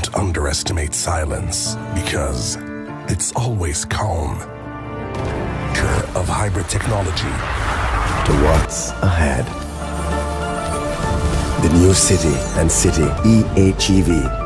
Don't underestimate silence, because it's always calm. Of hybrid technology to what's ahead. The new city and city EHEV.